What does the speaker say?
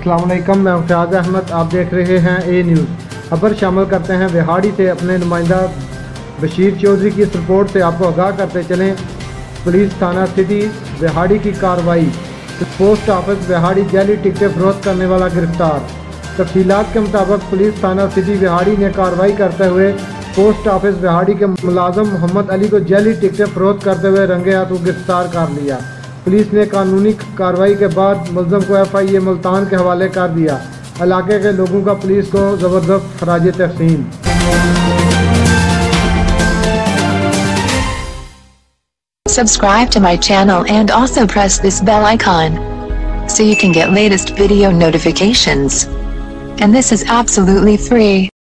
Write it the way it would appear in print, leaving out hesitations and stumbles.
अस्सलाम वालेकुम, मैं फयाज अहमद। आप देख रहे हैं ए न्यूज़। खबर शामिल करते हैं बिहाड़ी से। अपने नुमाइंदा बशीर चौधरी की इस रिपोर्ट से आपको आगाह करते चलें। पुलिस थाना सिटी बिहाड़ी की कार्रवाई। पोस्ट ऑफिस बिहाड़ी जाली टिकटें फरोख्त करने वाला गिरफ्तार। तफसीलात के मुताबिक पुलिस थाना सिटी बिहाड़ी ने कार्रवाई करते हुए पोस्ट ऑफिस बिहाड़ी के मुलाजम मोहम्मद अली को जाली टिकटें फरोख्त करते हुए रंगे हाथों गिरफ्तार कर लिया। पुलिस ने कानूनी कार्रवाई के बाद मुलजम को FIA मुल्तान के हवाले कर दिया। इलाके के लोगों का पुलिस को ज़बरदस्त खराज तहसीन। Subscribe to my channel and also press this bell icon so you can get latest video notifications. And this is absolutely free.